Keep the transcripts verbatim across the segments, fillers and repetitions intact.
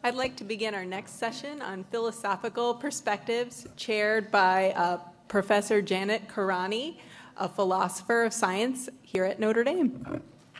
I'd like to begin our next session on philosophical perspectives, chaired by uh, Professor Janet Karani, a philosopher of science here at Notre Dame.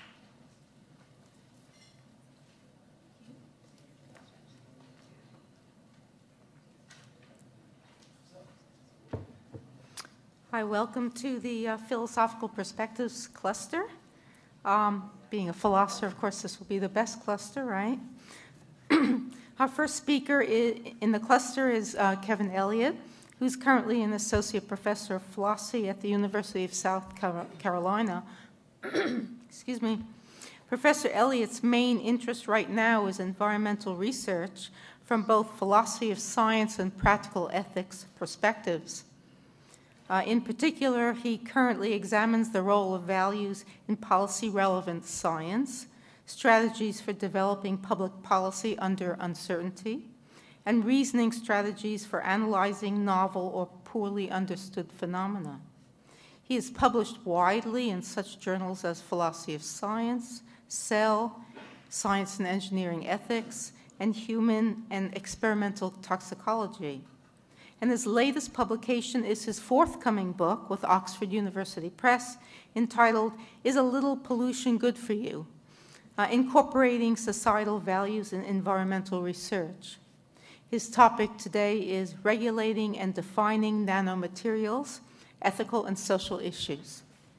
Hi, welcome to the uh, Philosophical Perspectives cluster. Um, being a philosopher, of course, this will be the best cluster, right? Our first speaker is, in the cluster is uh, Kevin Elliott, who's currently an associate professor of philosophy at the University of South Carolina. Excuse me. Professor Elliott's main interest right now is environmental research from both philosophy of science and practical ethics perspectives. Uh, in particular, he currently examines the role of values in policy-relevant science, strategies for developing public policy under uncertainty, and reasoning strategies for analyzing novel or poorly understood phenomena. He is published widely in such journals as Philosophy of Science, Cell, Science and Engineering Ethics, and Human and Experimental Toxicology. And his latest publication is his forthcoming book with Oxford University Press entitled, Is a Little Pollution Good for You? Uh, incorporating societal values in environmental research. His topic today is regulating and defining nanomaterials, ethical and social issues.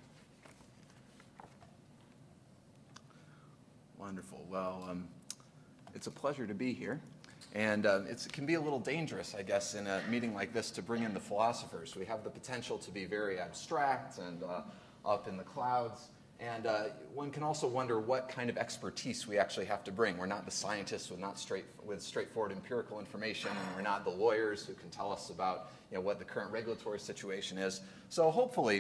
Wonderful. Well, um, it's a pleasure to be here. And uh, it's, it can be a little dangerous, I guess, in a meeting like this to bring in the philosophers. We have the potential to be very abstract and uh, up in the clouds. And uh, one can also wonder what kind of expertise we actually have to bring. We're not the scientists with not straight with straightforward empirical information, and we're not the lawyers who can tell us about you know, what the current regulatory situation is. So hopefully,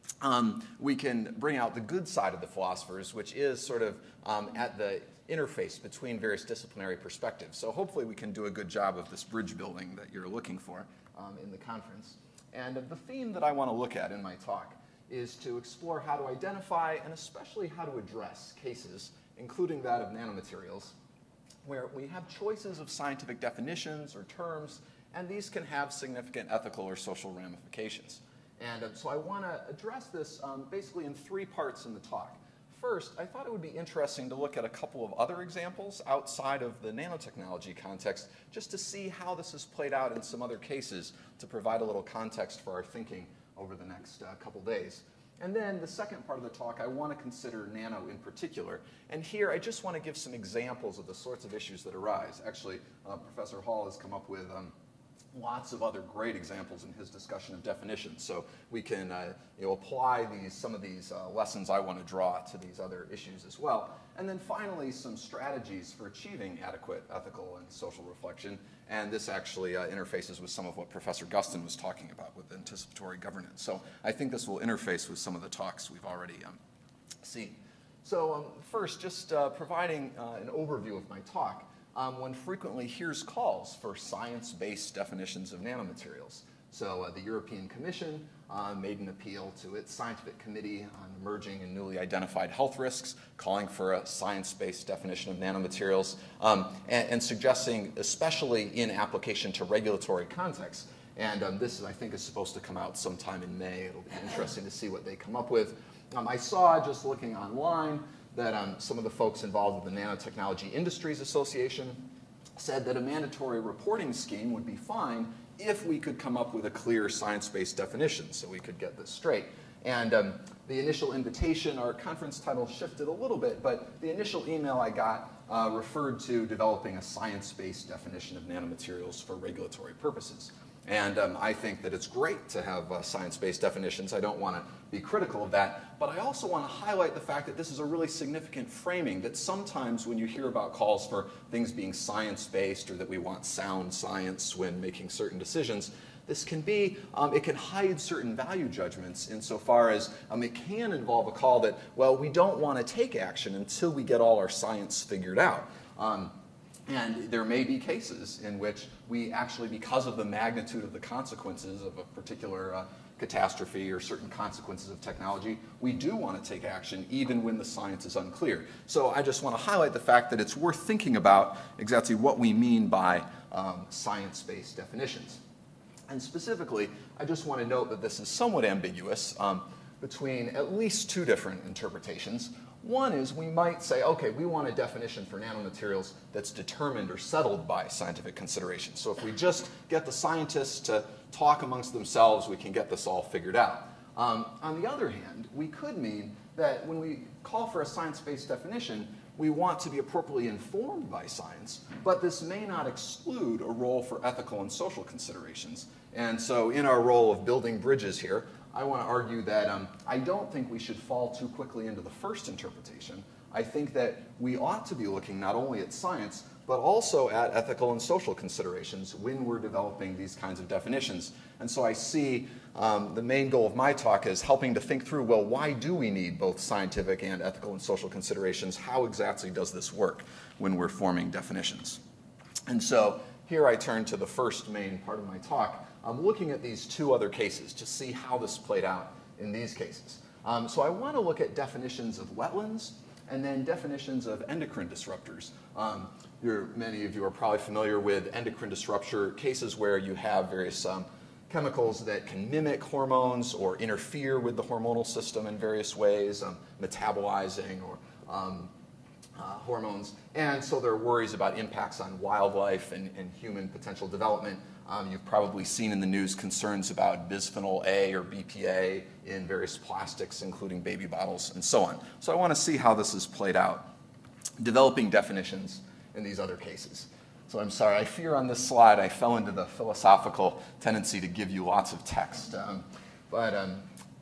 um, we can bring out the good side of the philosophers, which is sort of um, at the interface between various disciplinary perspectives. So hopefully we can do a good job of this bridge building that you're looking for um, in the conference. And uh, the theme that I want to look at in my talk is to explore how to identify and especially how to address cases, including that of nanomaterials, where we have choices of scientific definitions or terms, and these can have significant ethical or social ramifications. And uh, so I want to address this um, basically in three parts in the talk. First, I thought it would be interesting to look at a couple of other examples outside of the nanotechnology context, just to see how this has played out in some other cases to provide a little context for our thinking over the next uh, couple days. And then the second part of the talk, I want to consider nano in particular. And here, I just want to give some examples of the sorts of issues that arise. Actually, uh, Professor Hall has come up with um, lots of other great examples in his discussion of definitions. So we can uh, you know, apply these, some of these uh, lessons I want to draw to these other issues as well. And then finally, some strategies for achieving adequate ethical and social reflection. And this actually uh, interfaces with some of what Professor Gustin was talking about with anticipatory governance. So I think this will interface with some of the talks we've already um, seen. So um, first, just uh, providing uh, an overview of my talk. Um, one frequently hears calls for science-based definitions of nanomaterials. So uh, the European Commission uh, made an appeal to its scientific committee on emerging and newly identified health risks, calling for a science-based definition of nanomaterials, um, and, and suggesting, especially in application to regulatory contexts. And um, this, is, I think, is supposed to come out sometime in May. It'll be interesting to see what they come up with. Um, I saw, just looking online, that um, some of the folks involved with the Nanotechnology Industries Association said that a mandatory reporting scheme would be fine if we could come up with a clear science-based definition so we could get this straight. And um, the initial invitation, our conference title shifted a little bit, but the initial email I got uh, referred to developing a science-based definition of nanomaterials for regulatory purposes. And um, I think that it's great to have uh, science-based definitions. I don't want to be critical of that. But I also want to highlight the fact that this is a really significant framing, that sometimes when you hear about calls for things being science-based or that we want sound science when making certain decisions, this can be, um, it can hide certain value judgments insofar as um, it can involve a call that, well, we don't want to take action until we get all our science figured out. Um, And there may be cases in which we actually, because of the magnitude of the consequences of a particular uh, catastrophe or certain consequences of technology, we do want to take action even when the science is unclear. So I just want to highlight the fact that it's worth thinking about exactly what we mean by um, science-based definitions. And specifically, I just want to note that this is somewhat ambiguous um, between at least two different interpretations. One is we might say, okay, we want a definition for nanomaterials that's determined or settled by scientific considerations. So if we just get the scientists to talk amongst themselves, we can get this all figured out. Um, on the other hand, we could mean that when we call for a science-based definition, we want to be appropriately informed by science, but this may not exclude a role for ethical and social considerations. And so in our role of building bridges here, I want to argue that um, I don't think we should fall too quickly into the first interpretation. I think that we ought to be looking not only at science, but also at ethical and social considerations when we're developing these kinds of definitions. And so I see um, the main goal of my talk is helping to think through, well, why do we need both scientific and ethical and social considerations? How exactly does this work when we're forming definitions? And so here I turn to the first main part of my talk. I'm looking at these two other cases to see how this played out in these cases. Um, so I want to look at definitions of wetlands and then definitions of endocrine disruptors. Um, you're, many of you are probably familiar with endocrine disruptor cases where you have various um, chemicals that can mimic hormones or interfere with the hormonal system in various ways, um, metabolizing or um, uh, hormones. And so there are worries about impacts on wildlife and, and human potential development. Um, you've probably seen in the news concerns about bisphenol A or B P A in various plastics, including baby bottles and so on. So I want to see how this is played out, developing definitions in these other cases. So I'm sorry, I fear on this slide I fell into the philosophical tendency to give you lots of text. Um, but um,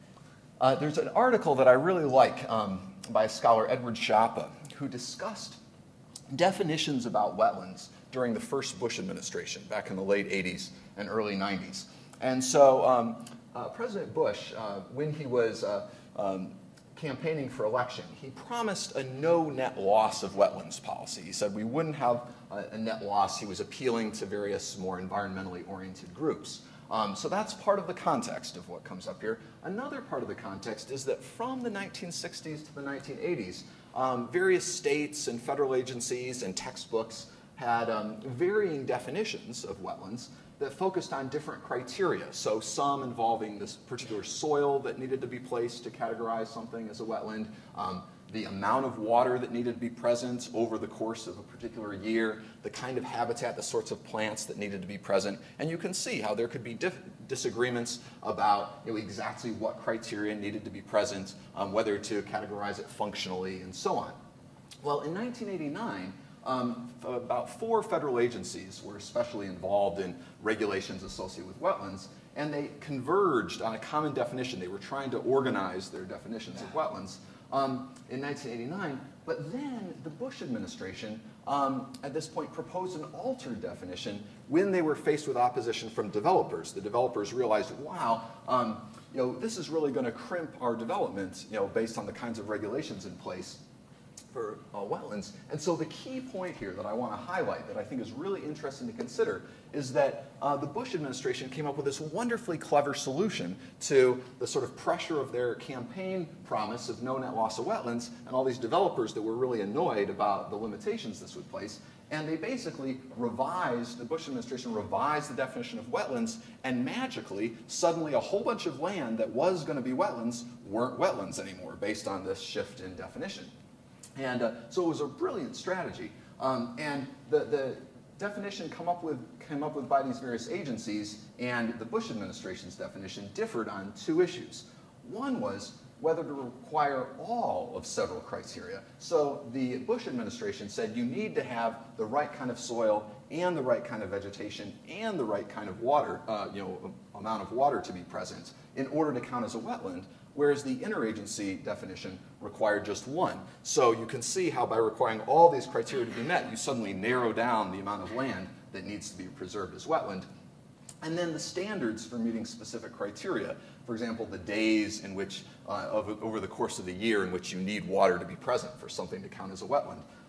uh, there's an article that I really like um, by scholar Edward Schiappa, who discussed definitions about wetlands during the first Bush administration back in the late eighties and early nineties. And so um, uh, President Bush, uh, when he was uh, um, campaigning for election, he promised a no net loss of wetlands policy. He said we wouldn't have a, a net loss. He was appealing to various more environmentally oriented groups. Um, so that's part of the context of what comes up here. Another part of the context is that from the nineteen sixties to the nineteen eighties, um, various states and federal agencies and textbooks had um, varying definitions of wetlands that focused on different criteria. So some involving this particular soil that needed to be placed to categorize something as a wetland, um, the amount of water that needed to be present over the course of a particular year, the kind of habitat, the sorts of plants that needed to be present. And you can see how there could be dif- disagreements about you know, exactly what criteria needed to be present, um, whether to categorize it functionally, and so on. Well, in nineteen eighty-nine, Um, about four federal agencies were especially involved in regulations associated with wetlands, and they converged on a common definition. They were trying to organize their definitions of wetlands um, in nineteen eighty-nine, but then the Bush administration um, at this point proposed an altered definition when they were faced with opposition from developers. The developers realized, wow, um, you know, this is really going to crimp our development, you know, based on the kinds of regulations in place for uh, wetlands. And so the key point here that I want to highlight that I think is really interesting to consider is that uh, the Bush administration came up with this wonderfully clever solution to the sort of pressure of their campaign promise of no net loss of wetlands and all these developers that were really annoyed about the limitations this would place. And they basically revised, the Bush administration revised the definition of wetlands, and magically, suddenly a whole bunch of land that was going to be wetlands weren't wetlands anymore based on this shift in definition. And uh, so it was a brilliant strategy. Um, and the, the definition come up with, came up with by these various agencies and the Bush administration's definition differed on two issues. One was whether to require all of several criteria. So the Bush administration said you need to have the right kind of soil and the right kind of vegetation and the right kind of water, uh, you know, amount of water to be present in order to count as a wetland, whereas the interagency definition required just one. So you can see how by requiring all these criteria to be met, you suddenly narrow down the amount of land that needs to be preserved as wetland. And then the standards for meeting specific criteria, for example, the days in which, uh, of, over the course of the year in which you need water to be present for something to count as a wetland,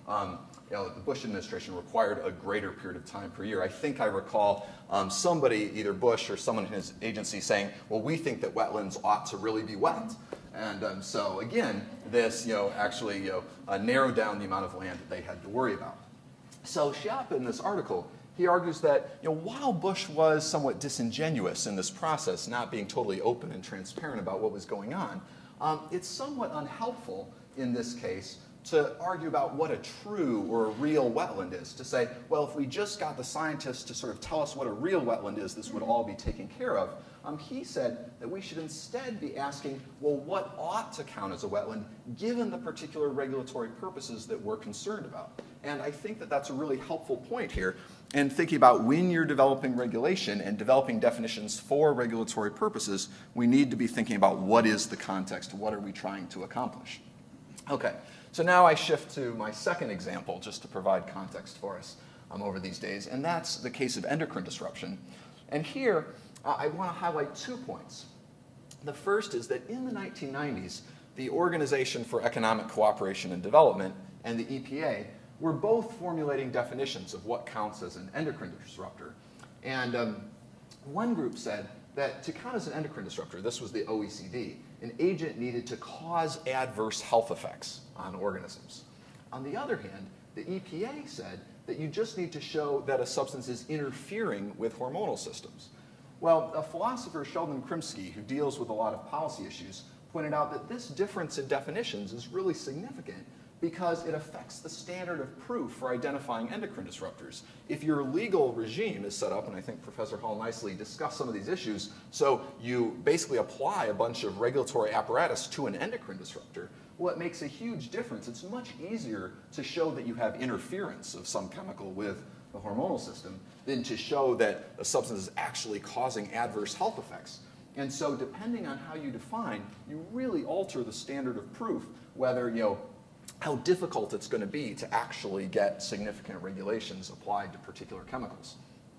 um, you know, the Bush administration required a greater period of time per year. I think I recall um, somebody, either Bush or someone in his agency, saying, well, we think that wetlands ought to really be wet. And um, so, again, this you know, actually you know, uh, narrowed down the amount of land that they had to worry about. So Schiappa, in this article, he argues that you know, while Bush was somewhat disingenuous in this process, not being totally open and transparent about what was going on, um, it's somewhat unhelpful in this case to argue about what a true or a real wetland is, to say, well, if we just got the scientists to sort of tell us what a real wetland is, this would all be taken care of. Um, he said that we should instead be asking, well, what ought to count as a wetland given the particular regulatory purposes that we're concerned about? And I think that that's a really helpful point here in thinking about when you're developing regulation and developing definitions for regulatory purposes, we need to be thinking about what is the context, what are we trying to accomplish? Okay. So now I shift to my second example, just to provide context for us um, over these days, and that's the case of endocrine disruption. And here, uh, I want to highlight two points. The first is that in the nineteen nineties, the Organization for Economic Cooperation and Development and the E P A were both formulating definitions of what counts as an endocrine disruptor. And um, one group said that to count as an endocrine disruptor, this was the O E C D, an agent needed to cause adverse health effects on organisms. On the other hand, the E P A said that you just need to show that a substance is interfering with hormonal systems. Well, a philosopher, Sheldon Krimsky, who deals with a lot of policy issues, pointed out that this difference in definitions is really significant because it affects the standard of proof for identifying endocrine disruptors. If your legal regime is set up, and I think Professor Hall nicely discussed some of these issues, so you basically apply a bunch of regulatory apparatus to an endocrine disruptor, well, it makes a huge difference. It's much easier to show that you have interference of some chemical with the hormonal system than to show that a substance is actually causing adverse health effects. And so depending on how you define, you really alter the standard of proof, whether, you know, how difficult it's going to be to actually get significant regulations applied to particular chemicals.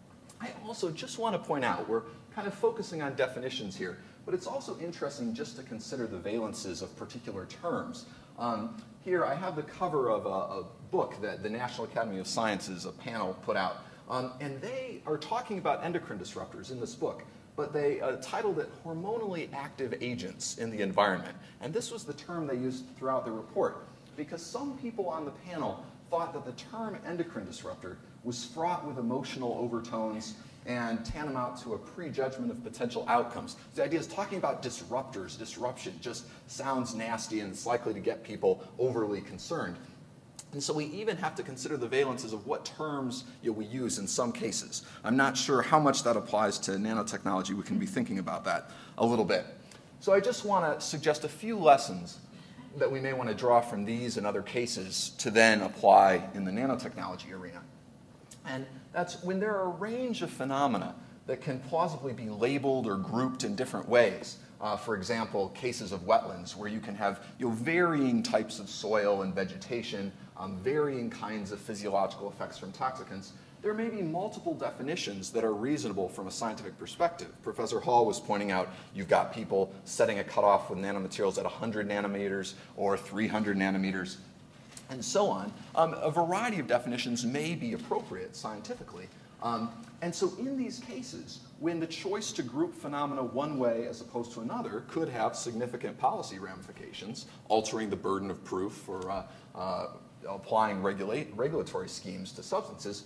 I also just want to point out, we're kind of focusing on definitions here, but it's also interesting just to consider the valences of particular terms. Um, here I have the cover of a, a book that the National Academy of Sciences, a panel, put out. Um, and they are talking about endocrine disruptors in this book, but they uh, titled it Hormonally Active Agents in the Environment. And this was the term they used throughout the report, because some people on the panel thought that the term endocrine disruptor was fraught with emotional overtones and tantamount to a prejudgment of potential outcomes. The idea is talking about disruptors, disruption just sounds nasty and it's likely to get people overly concerned. And so we even have to consider the valences of what terms you know, we use in some cases. I'm not sure how much that applies to nanotechnology. We can be thinking about that a little bit. So I just want to suggest a few lessons that we may want to draw from these and other cases to then apply in the nanotechnology arena. And that's when there are a range of phenomena that can plausibly be labeled or grouped in different ways. Uh, for example, cases of wetlands where you can have you know, varying types of soil and vegetation, um, varying kinds of physiological effects from toxicants. There may be multiple definitions that are reasonable from a scientific perspective. Professor Hall was pointing out you've got people setting a cutoff with nanomaterials at one hundred nanometers or three hundred nanometers and so on. Um, a variety of definitions may be appropriate scientifically. Um, and so in these cases, when the choice to group phenomena one way as opposed to another could have significant policy ramifications, altering the burden of proof for uh, uh, applying regulate, regulatory schemes to substances,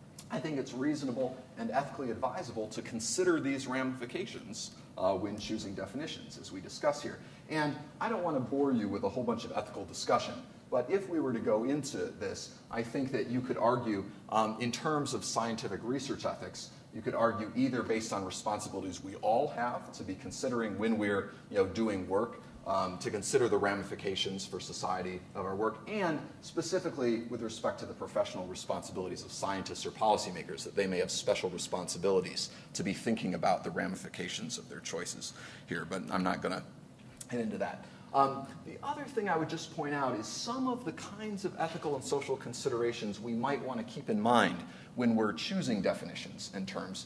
I think it's reasonable and ethically advisable to consider these ramifications uh, when choosing definitions, as we discuss here. And I don't want to bore you with a whole bunch of ethical discussion, but if we were to go into this, I think that you could argue, um, in terms of scientific research ethics, you could argue either based on responsibilities we all have to be considering when we're you know, doing work, Um, to consider the ramifications for society of our work, and specifically with respect to the professional responsibilities of scientists or policymakers, that they may have special responsibilities to be thinking about the ramifications of their choices here, but I'm not going to head into that. Um, the other thing I would just point out is some of the kinds of ethical and social considerations we might want to keep in mind when we're choosing definitions and terms.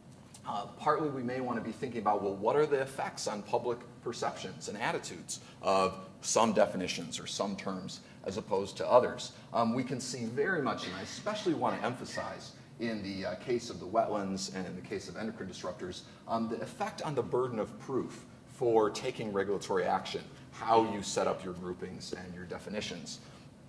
Uh, partly we may want to be thinking about, well, what are the effects on public perceptions and attitudes of some definitions or some terms as opposed to others. Um, we can see very much, and I especially want to emphasize in the uh, case of the wetlands and in the case of endocrine disruptors, um, the effect on the burden of proof for taking regulatory action, how you set up your groupings and your definitions.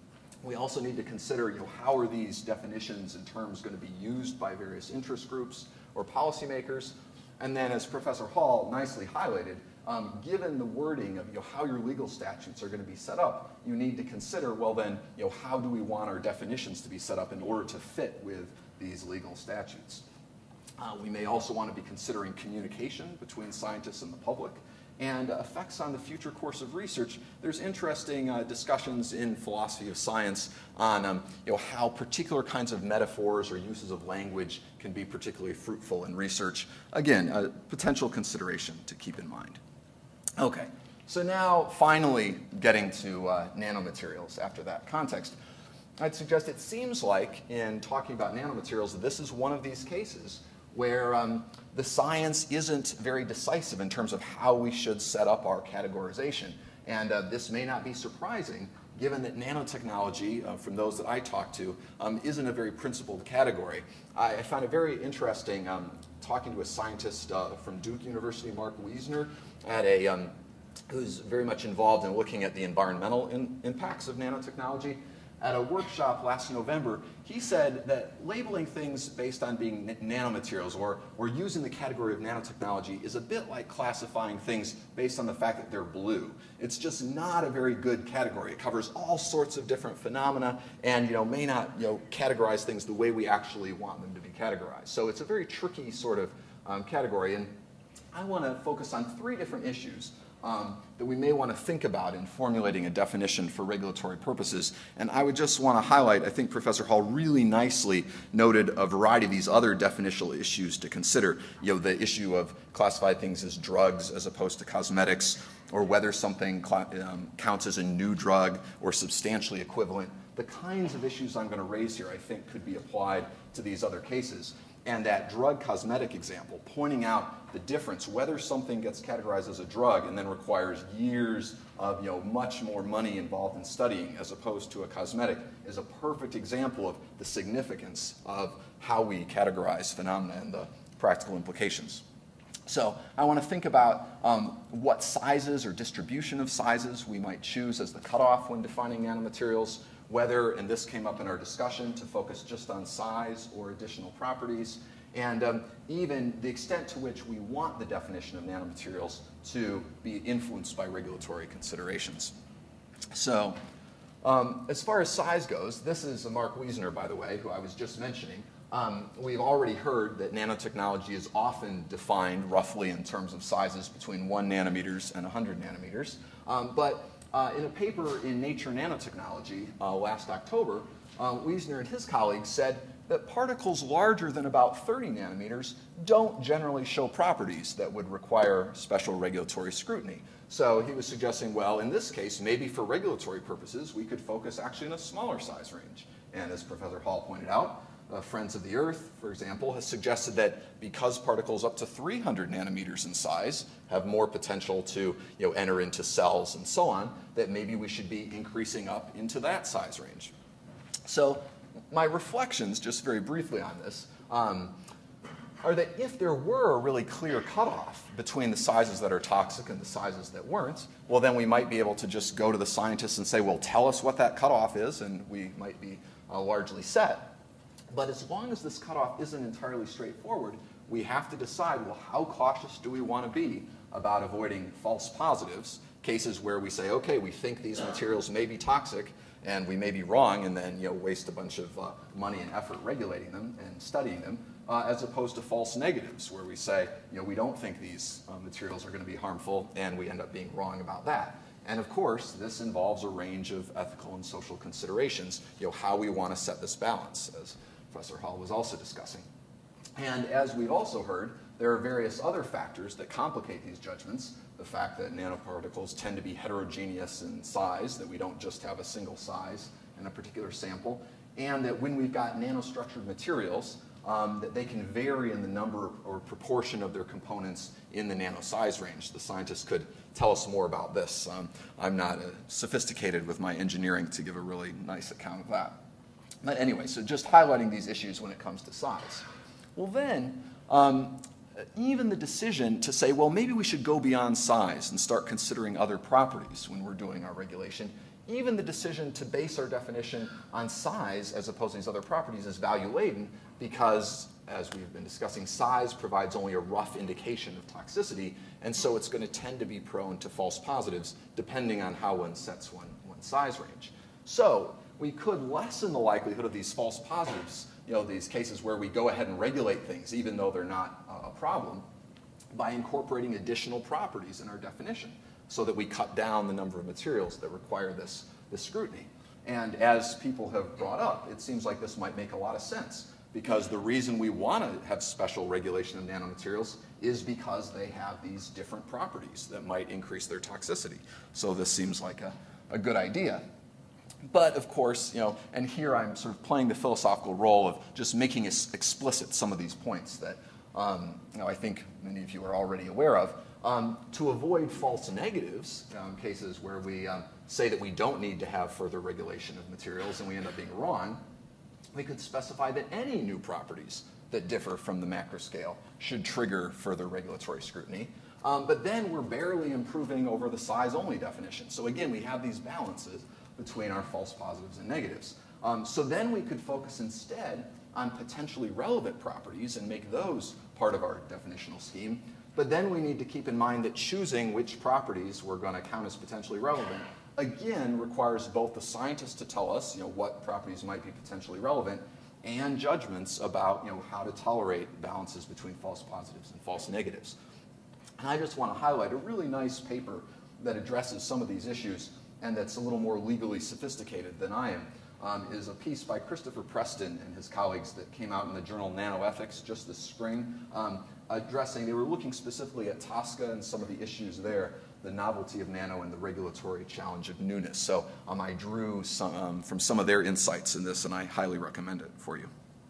We also need to consider, you know, how are these definitions and terms going to be used by various interest groups or policymakers? And then, as Professor Hall nicely highlighted, um, given the wording of, you know, how your legal statutes are going to be set up, you need to consider, well then, you know, how do we want our definitions to be set up in order to fit with these legal statutes? Uh, we may also want to be considering communication between scientists and the public, and uh, effects on the future course of research. There's interesting uh, discussions in philosophy of science on um, you know, how particular kinds of metaphors or uses of language can be particularly fruitful in research. Again, a potential consideration to keep in mind. Okay, so now finally getting to uh, nanomaterials after that context. I'd suggest it seems like in talking about nanomaterials, this is one of these cases where um, the science isn't very decisive in terms of how we should set up our categorization. And uh, this may not be surprising, given that nanotechnology, uh, from those that I talk to, um, isn't a very principled category. I, I found it very interesting um, talking to a scientist uh, from Duke University, Mark Wiesner, at a, um, who's very much involved in looking at the environmental in, impacts of nanotechnology. At a workshop last November, he said that labeling things based on being nanomaterials or, or using the category of nanotechnology is a bit like classifying things based on the fact that they're blue. It's just not a very good category. It covers all sorts of different phenomena and, you know, may not, you know, categorize things the way we actually want them to be categorized. So it's a very tricky sort of um, category. And I want to focus on three different issues Um, that we may want to think about in formulating a definition for regulatory purposes. And I would just want to highlight, I think Professor Hall really nicely noted a variety of these other definitional issues to consider. You know, the issue of classifying things as drugs as opposed to cosmetics, or whether something um, counts as a new drug or substantially equivalent. The kinds of issues I'm going to raise here, I think, could be applied to these other cases. And that drug cosmetic example, pointing out the difference, whether something gets categorized as a drug and then requires years of, you know, much more money involved in studying as opposed to a cosmetic, is a perfect example of the significance of how we categorize phenomena and the practical implications. So I want to think about um, what sizes or distribution of sizes we might choose as the cutoff when defining nanomaterials, whether, and this came up in our discussion, to focus just on size or additional properties, and um, even the extent to which we want the definition of nanomaterials to be influenced by regulatory considerations. So um, as far as size goes, this is Mark Wiesner, by the way, who I was just mentioning. Um, we've already heard that nanotechnology is often defined roughly in terms of sizes between one nanometers and one hundred nanometers, um, but Uh, in a paper in Nature Nanotechnology uh, last October, uh, Wiesner and his colleagues said that particles larger than about thirty nanometers don't generally show properties that would require special regulatory scrutiny. So he was suggesting, well, in this case, maybe for regulatory purposes, we could focus actually in a smaller size range. And as Professor Hall pointed out, Uh, Friends of the Earth, for example, has suggested that because particles up to three hundred nanometers in size have more potential to, you know, enter into cells and so on, that maybe we should be increasing up into that size range. So my reflections, just very briefly on this, um, are that if there were a really clear cutoff between the sizes that are toxic and the sizes that weren't, well, then we might be able to just go to the scientists and say, well, tell us what that cutoff is, and we might be uh, largely set. But as long as this cutoff isn't entirely straightforward, we have to decide, well, how cautious do we want to be about avoiding false positives, cases where we say, okay, we think these materials may be toxic, and we may be wrong, and then, you know, waste a bunch of uh, money and effort regulating them and studying them, uh, as opposed to false negatives, where we say, you know, we don't think these uh, materials are going to be harmful, and we end up being wrong about that. And of course, this involves a range of ethical and social considerations, you know, how we want to set this balance, as Professor Hall was also discussing. And as we've also heard, there are various other factors that complicate these judgments. The fact that nanoparticles tend to be heterogeneous in size, that we don't just have a single size in a particular sample, and that when we've got nanostructured materials, um, that they can vary in the number or proportion of their components in the nano size range. The scientists could tell us more about this. Um, I'm not uh, sophisticated with my engineering to give a really nice account of that. But anyway, so just highlighting these issues when it comes to size. Well then, um, even the decision to say, well, maybe we should go beyond size and start considering other properties when we're doing our regulation, even the decision to base our definition on size as opposed to these other properties is value-laden because, as we've been discussing, size provides only a rough indication of toxicity, and so it's going to tend to be prone to false positives depending on how one sets one, one size range. So we could lessen the likelihood of these false positives, you know, these cases where we go ahead and regulate things even though they're not a problem, by incorporating additional properties in our definition so that we cut down the number of materials that require this, this scrutiny. And as people have brought up, it seems like this might make a lot of sense because the reason we want to have special regulation of nanomaterials is because they have these different properties that might increase their toxicity. So this seems like a, a good idea. But of course, you know, and here I'm sort of playing the philosophical role of just making explicit some of these points that um, you know, I think many of you are already aware of. Um, to avoid false negatives, um, cases where we um, say that we don't need to have further regulation of materials and we end up being wrong, we could specify that any new properties that differ from the macro scale should trigger further regulatory scrutiny. Um, but then we're barely improving over the size-only definition. So again, we have these balances between our false positives and negatives. Um, so then we could focus instead on potentially relevant properties and make those part of our definitional scheme. But then we need to keep in mind that choosing which properties we're going to count as potentially relevant, again, requires both the scientists to tell us, you know, what properties might be potentially relevant and judgments about, you know, how to tolerate balances between false positives and false negatives. And I just want to highlight a really nice paper that addresses some of these issues and that's a little more legally sophisticated than I am. Um, is a piece by Christopher Preston and his colleagues that came out in the journal Nanoethics just this spring, um, addressing, they were looking specifically at TSCA and some of the issues there, the novelty of nano and the regulatory challenge of newness. So um, I drew some, um, from some of their insights in this, and I highly recommend it for you.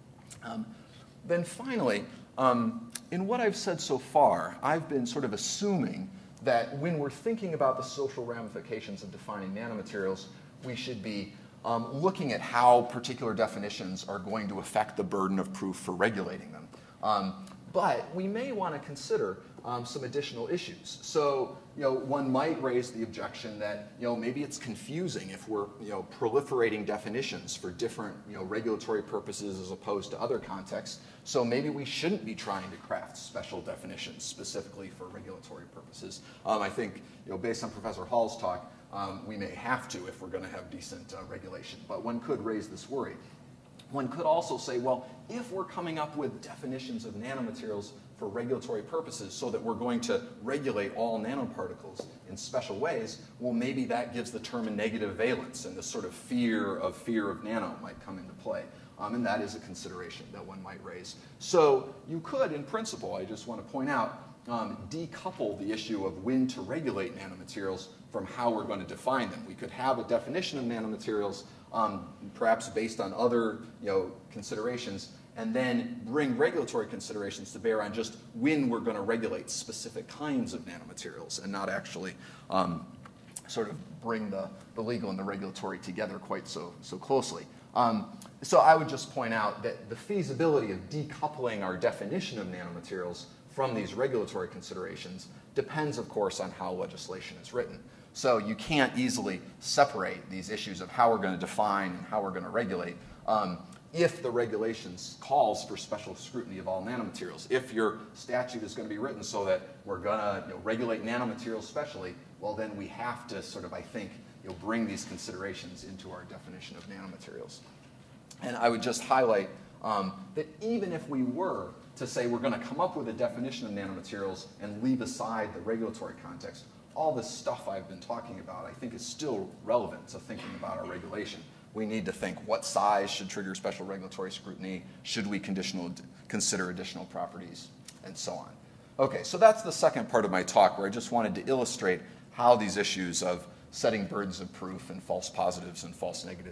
Um, then finally, um, in what I've said so far, I've been sort of assuming that when we're thinking about the social ramifications of defining nanomaterials, we should be Um, looking at how particular definitions are going to affect the burden of proof for regulating them. Um, but we may want to consider um, some additional issues. So, you know, one might raise the objection that, you know, maybe it's confusing if we're, you know, proliferating definitions for different, you know, regulatory purposes as opposed to other contexts. So maybe we shouldn't be trying to craft special definitions specifically for regulatory purposes. Um, I think, you know, based on Professor Hall's talk, Um, we may have to if we're going to have decent uh, regulation, but one could raise this worry. One could also say, well, if we're coming up with definitions of nanomaterials for regulatory purposes so that we're going to regulate all nanoparticles in special ways, well, maybe that gives the term a negative valence, and this sort of fear of fear of nano might come into play. Um, and that is a consideration that one might raise. So you could, in principle, I just want to point out, um, decouple the issue of when to regulate nanomaterials from how we're going to define them. We could have a definition of nanomaterials, um, perhaps based on other, you know, considerations, and then bring regulatory considerations to bear on just when we're going to regulate specific kinds of nanomaterials, and not actually um, sort of bring the, the legal and the regulatory together quite so, so closely. Um, so I would just point out that the feasibility of decoupling our definition of nanomaterials from these regulatory considerations depends, of course, on how legislation is written. So you can't easily separate these issues of how we're going to define and how we're going to regulate um, if the regulations calls for special scrutiny of all nanomaterials. If your statute is going to be written so that we're going to, you know, regulate nanomaterials specially, well, then we have to sort of, I think, you know, bring these considerations into our definition of nanomaterials. And I would just highlight um, that even if we were to say we're going to come up with a definition of nanomaterials and leave aside the regulatory context, all this stuff I've been talking about, I think, is still relevant to thinking about our regulation. We need to think what size should trigger special regulatory scrutiny, should we conditional, consider additional properties, and so on. Okay, so that's the second part of my talk, where I just wanted to illustrate how these issues of setting burdens of proof and false positives and false negatives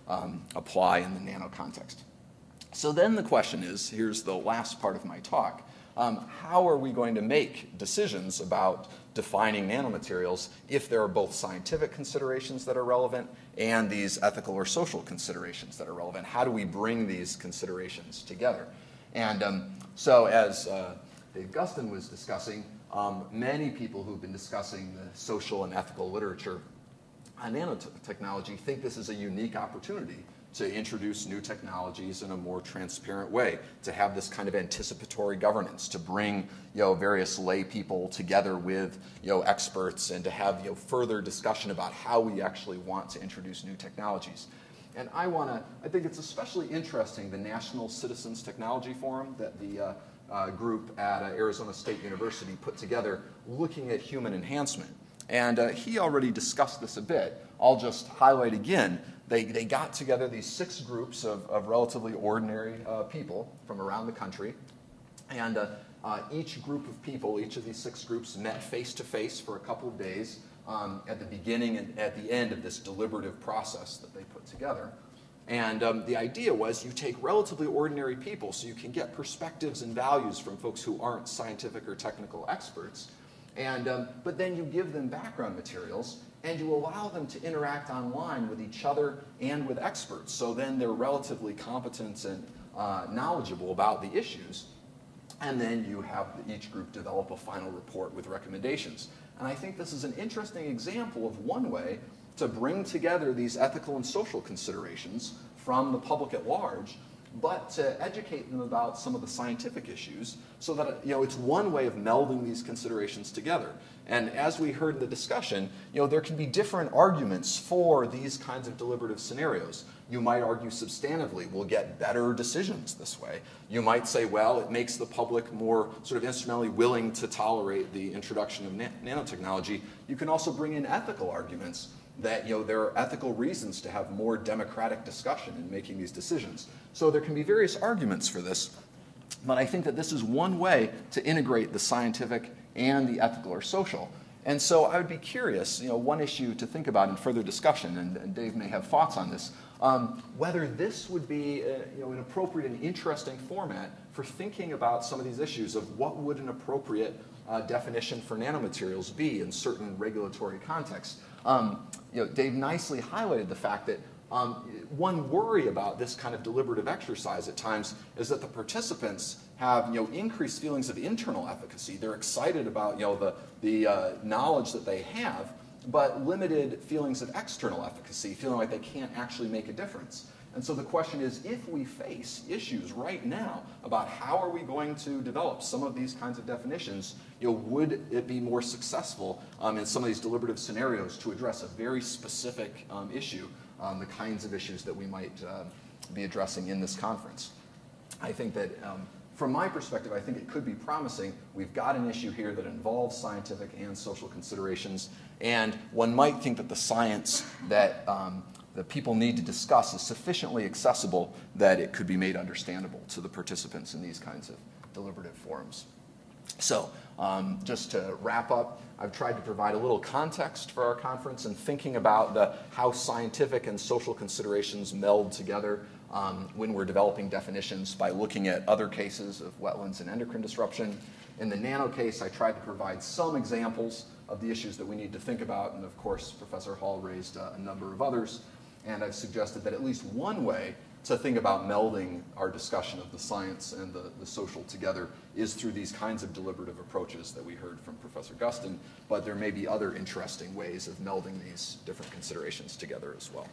um, apply in the nano context. So then the question is, here's the last part of my talk, um, how are we going to make decisions about defining nanomaterials if there are both scientific considerations that are relevant and these ethical or social considerations that are relevant? How do we bring these considerations together? And um, so as uh, Dave Gustin was discussing, um, many people who've been discussing the social and ethical literature on nanotechnology think this is a unique opportunity to introduce new technologies in a more transparent way, to have this kind of anticipatory governance, to bring you know, various lay people together with you know, experts, and to have you know, further discussion about how we actually want to introduce new technologies. And I want to, I think it's especially interesting, the National Citizens Technology Forum that the uh, uh, group at uh, Arizona State University put together looking at human enhancement. And uh, he already discussed this a bit. I'll just highlight again. They, they got together these six groups of, of relatively ordinary uh, people from around the country. And uh, uh, each group of people, each of these six groups, met face-to-face for a couple of days um, at the beginning and at the end of this deliberative process that they put together. And um, the idea was you take relatively ordinary people so you can get perspectives and values from folks who aren't scientific or technical experts. And, um, but then you give them background materials, and you allow them to interact online with each other and with experts. So then they're relatively competent and uh, knowledgeable about the issues. And then you have each group develop a final report with recommendations. And I think this is an interesting example of one way to bring together these ethical and social considerations from the public at large, but to educate them about some of the scientific issues so that you know, it's one way of melding these considerations together. And as we heard in the discussion, you know, there can be different arguments for these kinds of deliberative scenarios. You might argue substantively, we'll get better decisions this way. You might say, well, it makes the public more sort of instrumentally willing to tolerate the introduction of na nanotechnology. You can also bring in ethical arguments that you know, there are ethical reasons to have more democratic discussion in making these decisions. So there can be various arguments for this, but I think that this is one way to integrate the scientific and the ethical or social. And so I would be curious, you know, one issue to think about in further discussion, and, and Dave may have thoughts on this, um, whether this would be a, you know, an appropriate and interesting format for thinking about some of these issues of what would an appropriate uh, definition for nanomaterials be in certain regulatory contexts. Um, you know, Dave nicely highlighted the fact that um, one worry about this kind of deliberative exercise at times is that the participants have you know, increased feelings of internal efficacy. They're excited about you know, the, the uh, knowledge that they have, but limited feelings of external efficacy, feeling like they can't actually make a difference. And so the question is, if we face issues right now about how are we going to develop some of these kinds of definitions, you know, would it be more successful um, in some of these deliberative scenarios to address a very specific um, issue, um, the kinds of issues that we might uh, be addressing in this conference? I think that um, from my perspective, I think it could be promising. We've got an issue here that involves scientific and social considerations, and one might think that the science that um, that people need to discuss is sufficiently accessible that it could be made understandable to the participants in these kinds of deliberative forums. So um, just to wrap up, I've tried to provide a little context for our conference and thinking about the, how scientific and social considerations meld together um, when we're developing definitions by looking at other cases of wetlands and endocrine disruption. In the nano case, I tried to provide some examples of the issues that we need to think about, and of course, Professor Hall raised uh, a number of others. And I've suggested that at least one way to think about melding our discussion of the science and the, the social together is through these kinds of deliberative approaches that we heard from Professor Gustin, but there may be other interesting ways of melding these different considerations together as well.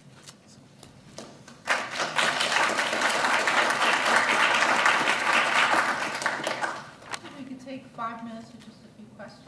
We can take five minutes for just a few questions.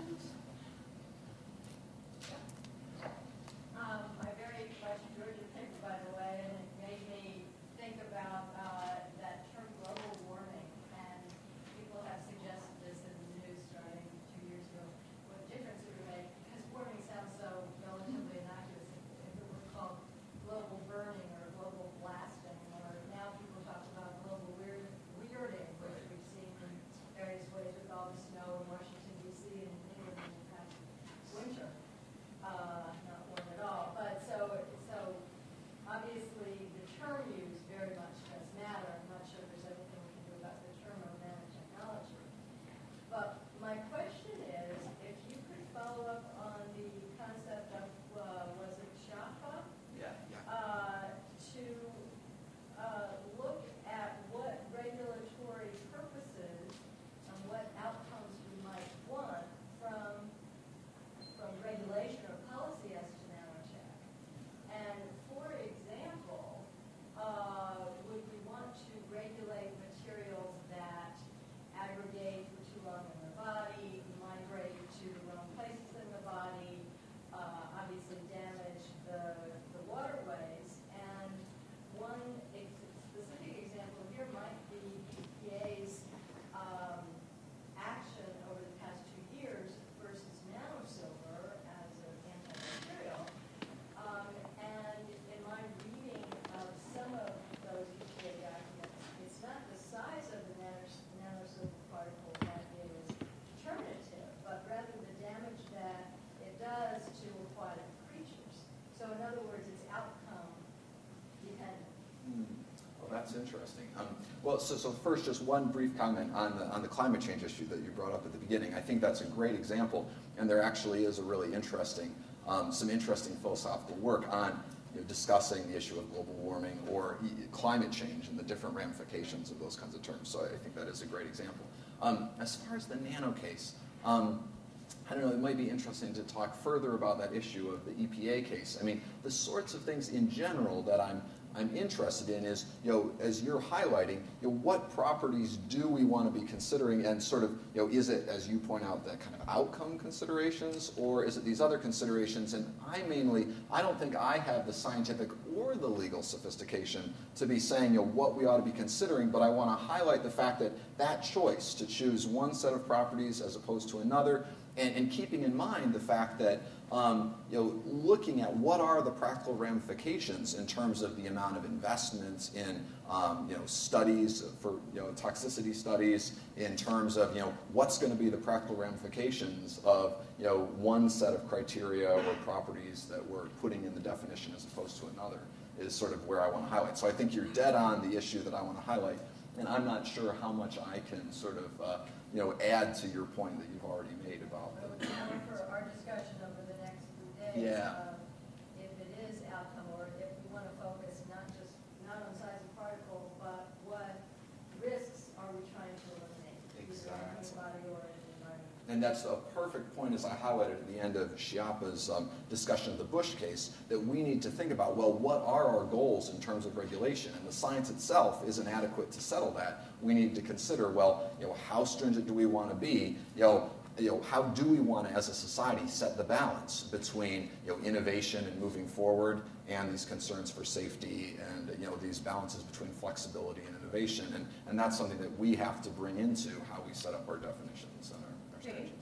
that's interesting. Um, well, so, so first, just one brief comment on the, on the climate change issue that you brought up at the beginning. I think that's a great example, and there actually is a really interesting, um, some interesting philosophical work on you know, discussing the issue of global warming or e- climate change and the different ramifications of those kinds of terms. So I think that is a great example. Um, as far as the nano case, um, I don't know, it might be interesting to talk further about that issue of the E P A case. I mean, the sorts of things in general that I'm I'm interested in is, you know, as you're highlighting, you know, what properties do we want to be considering, and sort of, you know, is it, as you point out, the kind of outcome considerations, or is it these other considerations? And I mainly, I don't think I have the scientific or the legal sophistication to be saying, you know, what we ought to be considering, but I want to highlight the fact that that choice to choose one set of properties as opposed to another, and, and keeping in mind the fact that Um, you know, looking at what are the practical ramifications in terms of the amount of investments in, um, you know, studies for, you know, toxicity studies, in terms of, you know, what's going to be the practical ramifications of, you know, one set of criteria or properties that we're putting in the definition as opposed to another, is sort of where I want to highlight. So I think you're dead on the issue that I want to highlight, and I'm not sure how much I can sort of, uh, you know, add to your point that you've already made about Well, the. for our discussion over the next few days, Yeah. um, if it is outcome, or if we want to focus not just, not on size of particle, but what risks are we trying to eliminate? Exactly. Either in the body or in the environment. And that's a perfect point, as I highlighted at the end of Schiappa's um, discussion of the Bush case, that we need to think about, well, what are our goals in terms of regulation? And the science itself isn't adequate to settle that. We need to consider, well, you know, how stringent do we want to be? You know, you know, how do we want to, as a society, set the balance between, you know, innovation and moving forward, and these concerns for safety, and, you know, these balances between flexibility and innovation? And, and that's something that we have to bring into how we set up our definitions and our, our statutes.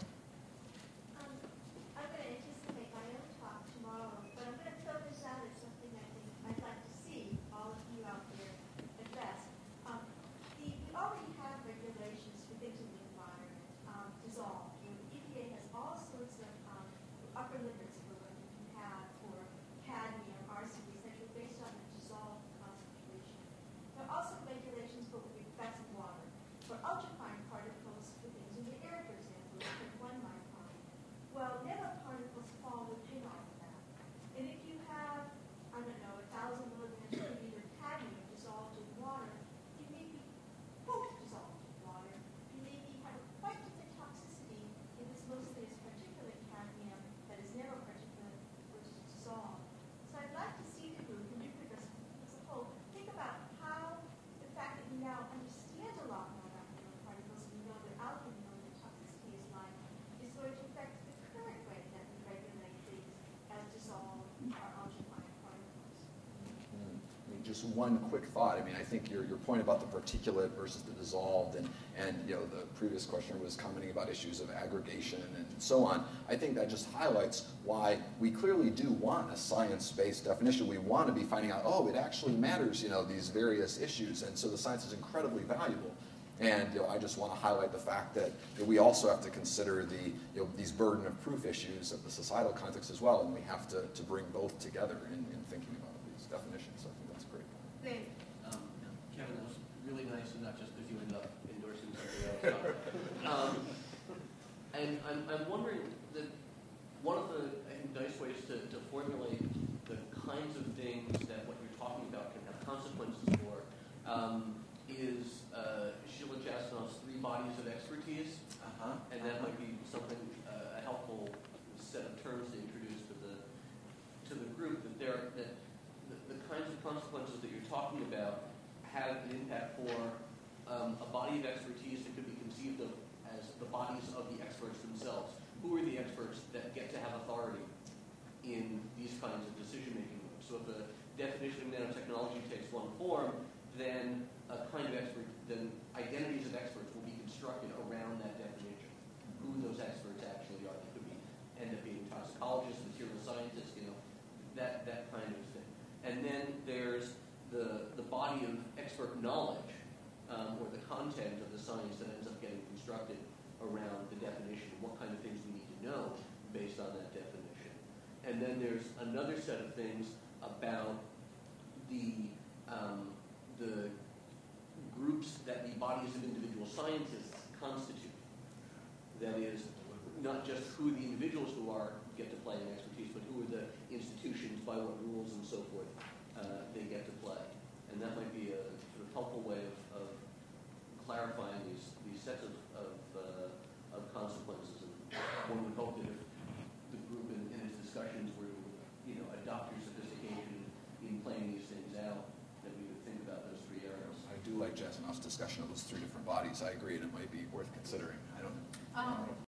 Um, I'm going to anticipate my own talk tomorrow, but I'm going to throw this out as something I think I'd like to see all of you out there address. Um, the, we already have regulations for things in the environment um, dissolved. You know, the E P A has all sorts of um, upper limits for what you can have for cadmium, arsenicks that are based on the dissolved concentration. There are also regulations for what we've got in water, for ultrafine particles for things in the air, for example, like one micron. Well, nanoparticles fall within all of that. And if you have, I don't know, a thousand milligrams per liter of cadmium dissolved in water, it may be both dissolved in water. You may be have quite different toxicity if it's mostly as particulate cadmium that is nanoparticulate, which is dissolved. So I'd like to see the group, and you could as, as a whole, think about how the fact that we now understand a lot more about nanoparticles, and we know their alchemy, we know what toxicity is like, is going to affect the current way that we regulate things as dissolved or ultrafine particles. Mm. I mean, just one quick thought. I mean, I think your, your point about the particulate versus the dissolved, and, and you know, the previous questioner was commenting about issues of aggregation and so on. I think that just highlights why we clearly do want a science-based definition. We want to be finding out, oh, it actually matters, you know, these various issues, and so the science is incredibly valuable. And you know, I just want to highlight the fact that you know, we also have to consider the you know, these burden of proof issues of the societal context as well, and we have to, to bring both together in, in thinking about these definitions. So I think that's a great point. Great. Um, Kevin, that was really nice, and not just because you end up endorsing something else. um, and I'm, I'm wondering that one of the I think, nice ways to, to formulate the kinds of things that what you're talking about can have consequences for um, is uh, Sheila Jasnoff's three bodies of expertise, Uh-huh. and that might be something uh, a helpful set of terms to introduce to the to the group. That there that the, the kinds of consequences that you're talking about have an impact for um, a body of expertise that could be conceived of as the bodies of the experts themselves. Who are the experts that get to have authority in these kinds of decision-making? So if the definition of nanotechnology takes one form, then a kind of expert, then identities of experts will be constructed around that definition. Who those experts actually are. They could be end up being toxicologists, material scientists, you know, that that kind of thing. And then there's the the body of expert knowledge, um, or the content of the science that ends up getting constructed around the definition. What kind of things we need to know based on that definition. And then there's another set of things about the um, the groups that the bodies of individual scientists constitute. That is, not just who the individuals who are get to play in expertise, but who are the institutions, by what rules and so forth uh, they get to play. And that might be a sort of helpful way of, of clarifying these, these sets of, of, uh, of consequences. And one would hope that if the group in, in its discussions were to, you know, adopt your sophistication in playing these things out, that we would think about those three areas. I do like Jasanoff's discussion of those three different bodies. I agree, and it might be worth considering. I don't. Um,